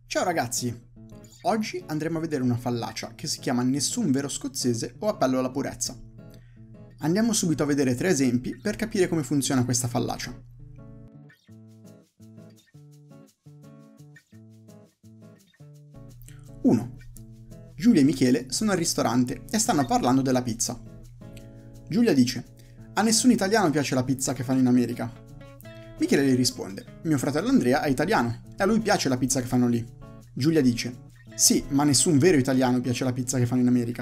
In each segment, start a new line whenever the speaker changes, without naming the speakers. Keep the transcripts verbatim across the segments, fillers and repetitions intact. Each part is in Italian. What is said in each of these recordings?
Ciao ragazzi! Oggi andremo a vedere una fallacia che si chiama nessun vero scozzese o appello alla purezza. Andiamo subito a vedere tre esempi per capire come funziona questa fallacia. uno. Giulia e Michele sono al ristorante e stanno parlando della pizza. Giulia dice: a nessun italiano piace la pizza che fanno in America. Michele gli risponde: mio fratello Andrea è italiano e a lui piace la pizza che fanno lì. Giulia dice: sì, ma nessun vero italiano piace la pizza che fanno in America.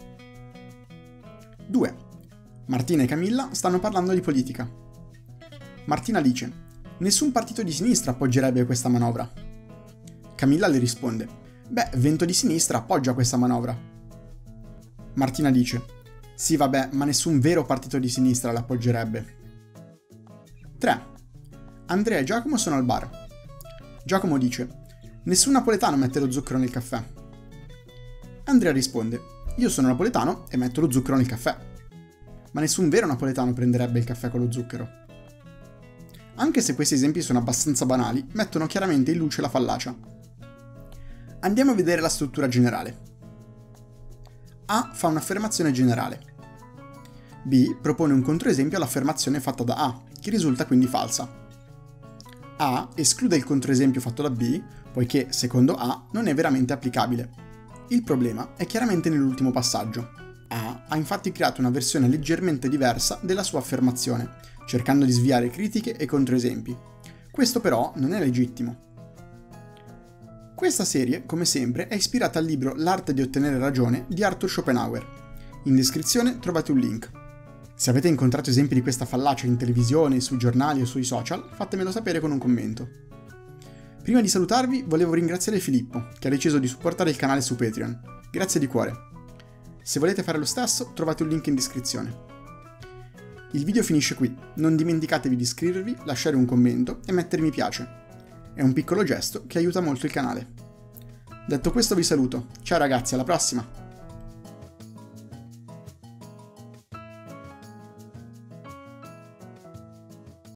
due. Martina e Camilla stanno parlando di politica. Martina dice: nessun partito di sinistra appoggerebbe questa manovra. Camilla le risponde: beh, Vento di Sinistra appoggia questa manovra. Martina dice: sì, vabbè, ma nessun vero partito di sinistra l'appoggerebbe. tre. Andrea e Giacomo sono al bar. Giacomo dice: nessun napoletano mette lo zucchero nel caffè. Andrea risponde: io sono napoletano e metto lo zucchero nel caffè. Ma nessun vero napoletano prenderebbe il caffè con lo zucchero. Anche se questi esempi sono abbastanza banali, mettono chiaramente in luce la fallacia. Andiamo a vedere la struttura generale. A fa un'affermazione generale. B propone un controesempio all'affermazione fatta da A, che risulta quindi falsa. A esclude il controesempio fatto da B, poiché, secondo A, non è veramente applicabile. Il problema è chiaramente nell'ultimo passaggio. A ha infatti creato una versione leggermente diversa della sua affermazione, cercando di sviare critiche e controesempi. Questo però non è legittimo. Questa serie, come sempre, è ispirata al libro L'arte di ottenere ragione di Arthur Schopenhauer. In descrizione trovate un link. Se avete incontrato esempi di questa fallacia in televisione, sui giornali o sui social, fatemelo sapere con un commento. Prima di salutarvi, volevo ringraziare Filippo, che ha deciso di supportare il canale su Patreon. Grazie di cuore. Se volete fare lo stesso, trovate un link in descrizione. Il video finisce qui, non dimenticatevi di iscrivervi, lasciare un commento e mettere mi piace. È un piccolo gesto che aiuta molto il canale. Detto questo vi saluto, ciao ragazzi, alla prossima!